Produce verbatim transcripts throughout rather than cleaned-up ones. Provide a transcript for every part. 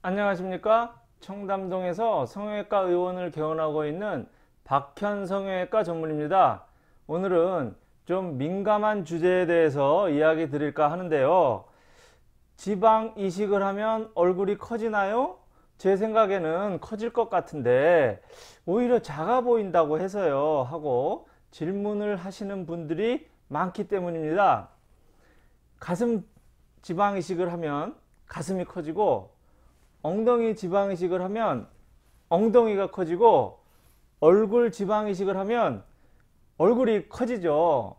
안녕하십니까? 청담동에서 성형외과 의원을 개원하고 있는 박현 성형외과 전문입니다. 오늘은 좀 민감한 주제에 대해서 이야기 드릴까 하는데요. 지방 이식을 하면 얼굴이 커지나요? 제 생각에는 커질 것 같은데 오히려 작아 보인다고 해서요 하고 질문을 하시는 분들이 많기 때문입니다. 가슴 지방 이식을 하면 가슴이 커지고, 엉덩이 지방 이식을 하면 엉덩이가 커지고, 얼굴 지방 이식을 하면 얼굴이 커지죠.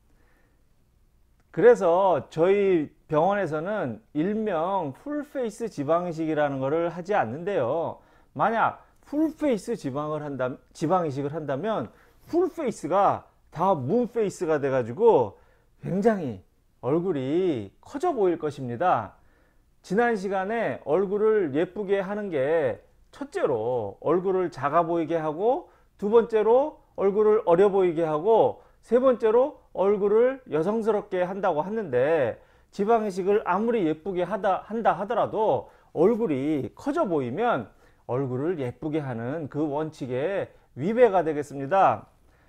그래서 저희 병원에서는 일명 풀페이스 지방 이식이라는 것을 하지 않는데요. 만약 풀페이스 지방을 한다, 지방 이식을 한다면 풀페이스가 다 문페이스가 돼가지고 굉장히 얼굴이 커져 보일 것입니다. 지난 시간에 얼굴을 예쁘게 하는 게 첫째로 얼굴을 작아 보이게 하고, 두 번째로 얼굴을 어려 보이게 하고, 세 번째로 얼굴을 여성스럽게 한다고 했는데, 지방이식을 아무리 예쁘게 하다, 한다 하더라도 얼굴이 커져 보이면 얼굴을 예쁘게 하는 그 원칙에 위배가 되겠습니다.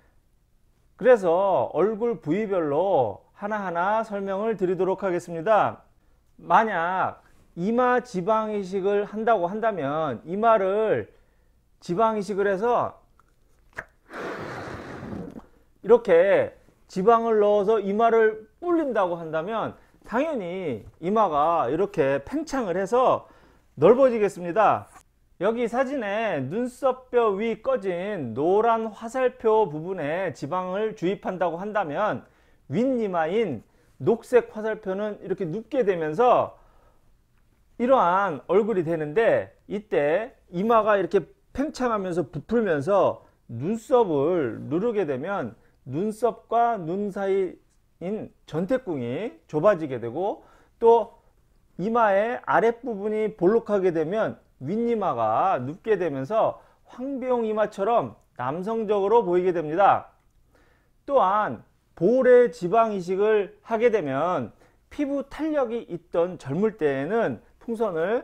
그래서 얼굴 부위별로 하나하나 설명을 드리도록 하겠습니다. 만약 이마 지방 이식을 한다고 한다면 이마를 지방 이식을 해서 이렇게 지방을 넣어서 이마를 불린다고 한다면 당연히 이마가 이렇게 팽창을 해서 넓어지겠습니다. 여기 사진에 눈썹뼈 위 꺼진 노란 화살표 부분에 지방을 주입한다고 한다면 윗이마인 녹색 화살표는 이렇게 눕게 되면서 이러한 얼굴이 되는데, 이때 이마가 이렇게 팽창하면서 부풀면서 눈썹을 누르게 되면 눈썹과 눈 사이인 전태궁이 좁아지게 되고, 또 이마의 아랫부분이 볼록하게 되면 윗이마가 눕게 되면서 황비용 이마처럼 남성적으로 보이게 됩니다. 또한 볼에 지방 이식을 하게 되면 피부 탄력이 있던 젊을 때에는 풍선을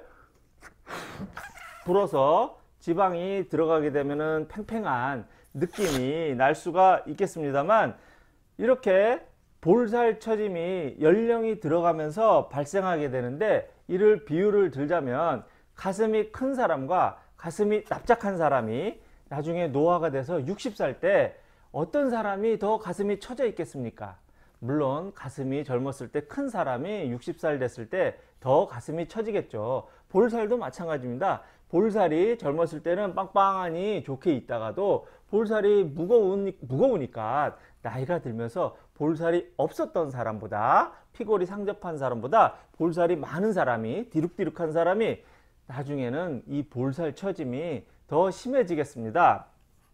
불어서 지방이 들어가게 되면 팽팽한 느낌이 날 수가 있겠습니다만, 이렇게 볼살 처짐이 연령이 들어가면서 발생하게 되는데, 이를 비유를 들자면 가슴이 큰 사람과 가슴이 납작한 사람이 나중에 노화가 돼서 육십 살 때 어떤 사람이 더 가슴이 처져 있겠습니까? 물론 가슴이 젊었을 때 큰 사람이 육십 살 됐을 때 더 가슴이 처지겠죠. 볼살도 마찬가지입니다. 볼살이 젊었을 때는 빵빵하니 좋게 있다가도 볼살이 무거우니, 무거우니까 나이가 들면서 볼살이 없었던 사람보다, 피골이 상접한 사람보다 볼살이 많은 사람이, 디룩디룩한 사람이 나중에는 이 볼살 처짐이 더 심해지겠습니다.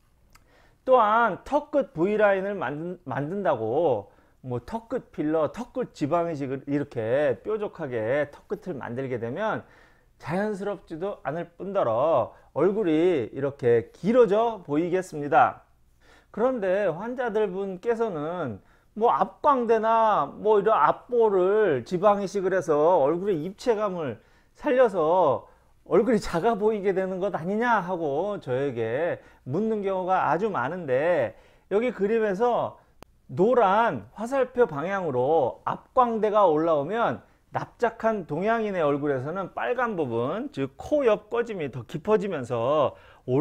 또한 턱끝 V라인을 만든, 만든다고 뭐 턱끝 필러, 턱끝 지방이식을 이렇게 뾰족하게 턱끝을 만들게 되면 자연스럽지도 않을 뿐더러 얼굴이 이렇게 길어져 보이겠습니다. 그런데 환자들 분께서는 뭐 앞광대나 뭐 이런 앞볼을 지방이식을 해서 얼굴의 입체감을 살려서 얼굴이 작아 보이게 되는 것 아니냐 하고 저에게 묻는 경우가 아주 많은데, 여기 그림에서 노란 화살표 방향으로 앞광대가 올라오면 납작한 동양인의 얼굴에서는 빨간 부분, 즉 코 옆 꺼짐이 더 깊어지면서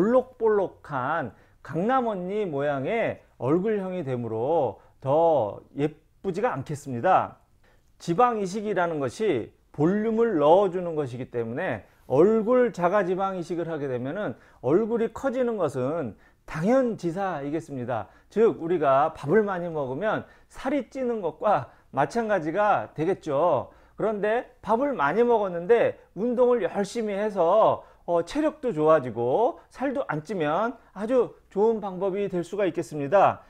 올록볼록한 강남 언니 모양의 얼굴형이 되므로 더 예쁘지가 않겠습니다. 지방 이식이라는 것이 볼륨을 넣어주는 것이기 때문에 얼굴 자가 지방 이식을 하게 되면은 얼굴이 커지는 것은 당연지사이겠습니다. 즉 우리가 밥을 많이 먹으면 살이 찌는 것과 마찬가지가 되겠죠. 그런데 밥을 많이 먹었는데 운동을 열심히 해서 어, 체력도 좋아지고 살도 안 찌면 아주 좋은 방법이 될 수가 있겠습니다.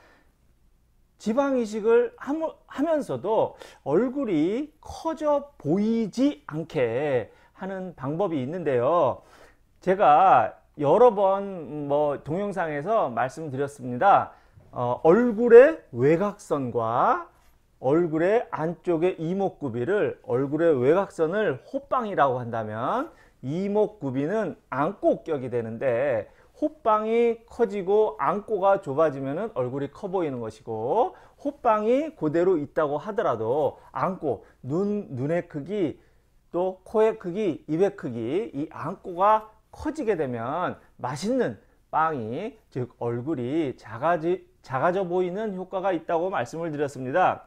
지방 이식을 하면서도 얼굴이 커져 보이지 않게 하는 방법이 있는데요. 제가 여러 번 뭐 동영상에서 말씀드렸습니다. 어, 얼굴의 외곽선과 얼굴의 안쪽의 이목구비를, 얼굴의 외곽선을 호빵이라고 한다면 이목구비는 안고격이 되는데, 호빵이 커지고 안고가 좁아지면 얼굴이 커 보이는 것이고, 호빵이 그대로 있다고 하더라도 안고, 눈, 눈의 크기, 또 코의 크기, 입의 크기, 이 안고가 커지게 되면 맛있는 빵이, 즉 얼굴이 작아지, 작아져 보이는 효과가 있다고 말씀을 드렸습니다.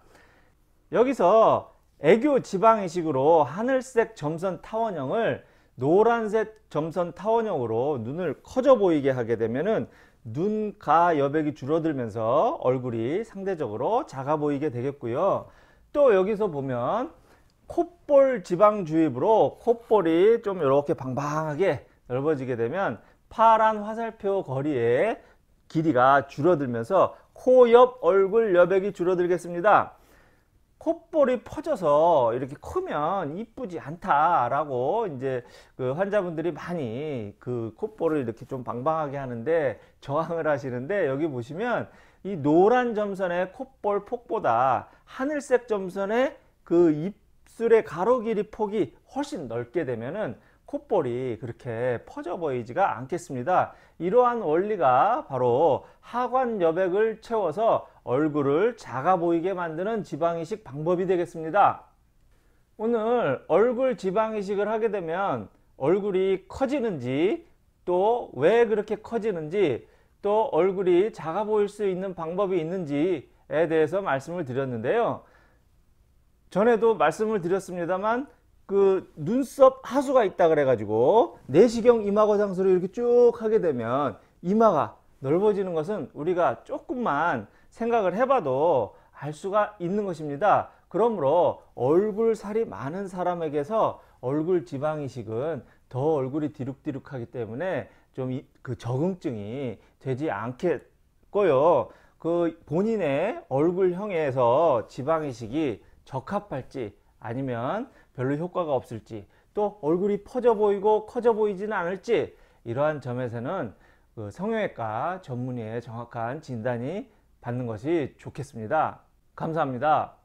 여기서 애교 지방이식으로 하늘색 점선 타원형을 노란색 점선 타원형으로 눈을 커져 보이게 하게 되면은 눈가 여백이 줄어들면서 얼굴이 상대적으로 작아 보이게 되겠고요. 또 여기서 보면 콧볼 지방 주입으로 콧볼이 좀 이렇게 방방하게 넓어지게 되면 파란 화살표 거리의 길이가 줄어들면서 코 옆 얼굴 여백이 줄어들겠습니다. 콧볼이 퍼져서 이렇게 크면 이쁘지 않다라고 이제 그 환자분들이 많이 그 콧볼을 이렇게 좀 방방하게 하는데 저항을 하시는데, 여기 보시면 이 노란 점선의 콧볼 폭보다 하늘색 점선의 그 입술의 가로 길이 폭이 훨씬 넓게 되면은 콧볼이 그렇게 퍼져 보이지가 않겠습니다. 이러한 원리가 바로 하관 여백을 채워서 얼굴을 작아 보이게 만드는 지방이식 방법이 되겠습니다. 오늘 얼굴 지방이식을 하게 되면 얼굴이 커지는지, 또 왜 그렇게 커지는지, 또 얼굴이 작아 보일 수 있는 방법이 있는지에 대해서 말씀을 드렸는데요. 전에도 말씀을 드렸습니다만 그 눈썹 하수가 있다 그래 가지고 내시경 이마거 상수를 이렇게 쭉 하게 되면 이마가 넓어지는 것은 우리가 조금만 생각을 해봐도 알 수가 있는 것입니다. 그러므로 얼굴 살이 많은 사람에게서 얼굴 지방 이식은 더 얼굴이 디룩디룩하기 때문에 좀 그 적응증이 되지 않겠고요. 그 본인의 얼굴형에서 지방 이식이 적합할지 아니면 별로 효과가 없을지, 또 얼굴이 퍼져 보이고 커져 보이지는 않을지, 이러한 점에서는 그 성형외과 전문의의 정확한 진단이 받는 것이 좋겠습니다. 감사합니다.